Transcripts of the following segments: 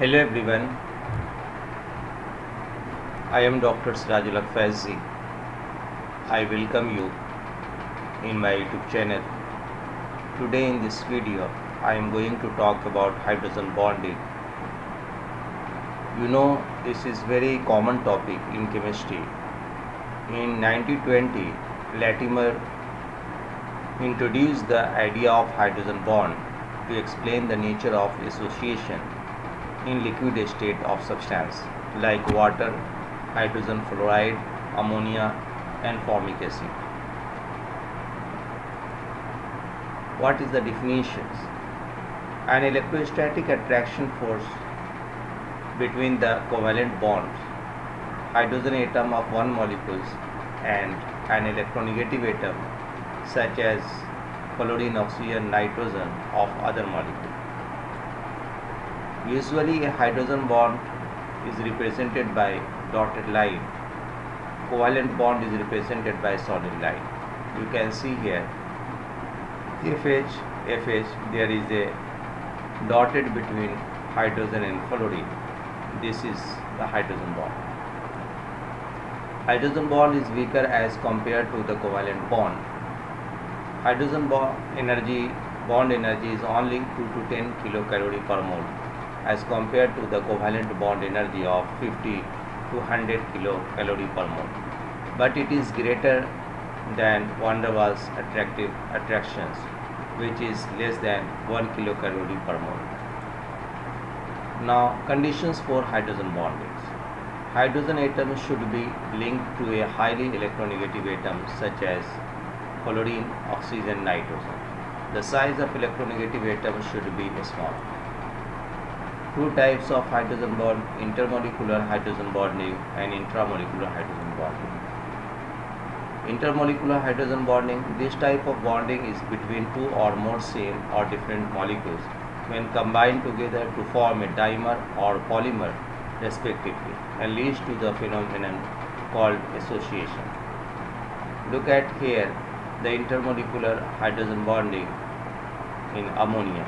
Hello everyone, I am Dr. Sirajul Faizi. I welcome you in my YouTube channel. Today in this video, I am going to talk about hydrogen bonding. You know, this is very common topic in chemistry. In 1920, Latimer introduced the idea of hydrogen bond to explain the nature of association in liquid state of substance like water, hydrogen fluoride, ammonia and formic acid. What is the definitions? An electrostatic attraction force between the covalent bonds, hydrogen atom of one molecule and an electronegative atom such as chlorine, oxygen, nitrogen of other molecule. Usually a hydrogen bond is represented by dotted line. Covalent bond is represented by solid line. You can see here FH, there is a dotted between hydrogen and fluorine. This is the hydrogen bond. Hydrogen bond is weaker as compared to the covalent bond. Hydrogen bond energy is only 2 to 10 kilocalorie per mole as compared to the covalent bond energy of 50 to 100 kilocalorie per mole, but it is greater than van der Waals attractions, which is less than 1 kilocalorie per mole. Now, conditions for hydrogen bonding. Hydrogen atoms should be linked to a highly electronegative atom such as chlorine, oxygen, nitrogen. The size of electronegative atom should be small. Two types of hydrogen bond: intermolecular hydrogen bonding and intramolecular hydrogen bonding. Intermolecular hydrogen bonding, this type of bonding is between two or more same or different molecules when combined together to form a dimer or polymer respectively and leads to the phenomenon called association. Look at here the intermolecular hydrogen bonding in ammonia.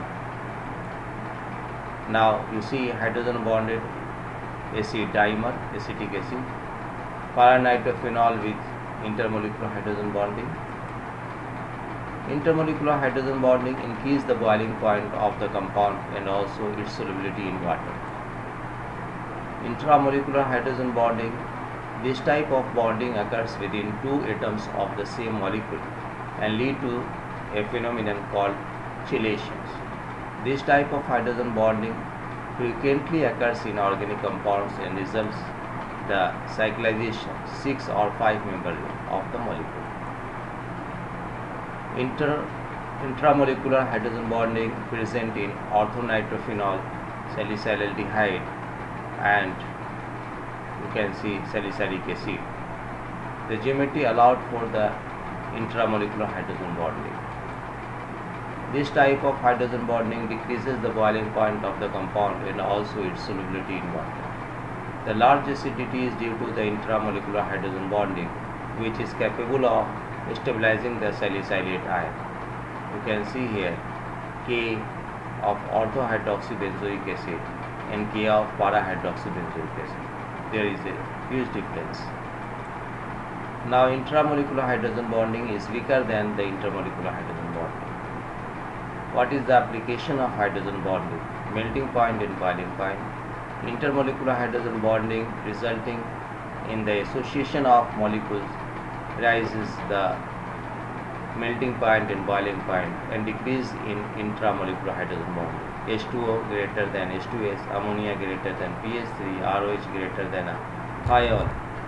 Now you see hydrogen bonded acid dimer, acetic acid, para-nitrophenol with intermolecular hydrogen bonding. Intermolecular hydrogen bonding increases the boiling point of the compound and also its solubility in water. Intramolecular hydrogen bonding, this type of bonding occurs within two atoms of the same molecule and lead to a phenomenon called chelations. This type of hydrogen bonding frequently occurs in organic compounds and results the cyclization 6 or 5 member of the molecule. Intramolecular hydrogen bonding present in orthonitrophenol, salicylaldehyde and you can see salicylic acid. The geometry allowed for the intramolecular hydrogen bonding. This type of hydrogen bonding decreases the boiling point of the compound and also its solubility in water. The large acidity is due to the intramolecular hydrogen bonding, which is capable of stabilizing the salicylate ion. You can see here K of orthohydroxybenzoic acid and K of para-hydroxybenzoic acid. There is a huge difference. Now, intramolecular hydrogen bonding is weaker than the intermolecular hydrogen bonding. What is the application of hydrogen bonding? Melting point and boiling point. Intermolecular hydrogen bonding resulting in the association of molecules rises the melting point and boiling point and decrease in intramolecular hydrogen bonding. H2O greater than H2S, ammonia greater than PH3, ROH greater than thiol,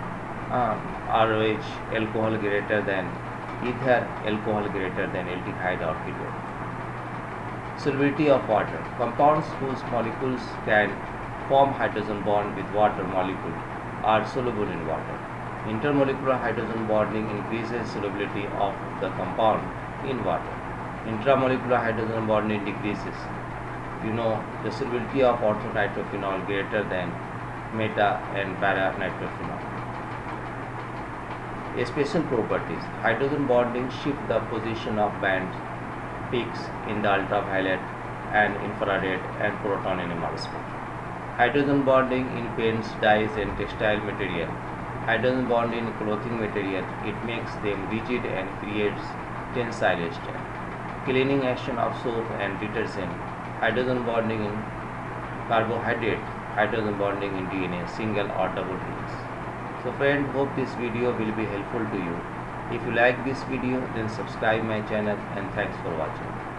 ROH alcohol greater than ether, alcohol greater than aldehyde or ketone. Solubility of water. Compounds whose molecules can form hydrogen bond with water molecule are soluble in water. Intermolecular hydrogen bonding increases solubility of the compound in water. Intramolecular hydrogen bonding decreases. You know, the solubility of orthonitrophenol greater than meta and para-nitrophenol. Special properties. Hydrogen bonding shift the position of bands peaks in the ultraviolet and infrared and proton NMR spectrum. Hydrogen bonding in paints, dyes and textile material. Hydrogen bond in clothing material, it makes them rigid and creates tensile strain. Cleaning action of soap and detergent. Hydrogen bonding in carbohydrate. Hydrogen bonding in DNA, single or double rings. So friend, hope this video will be helpful to you. If you like this video, then subscribe my channel, and thanks for watching.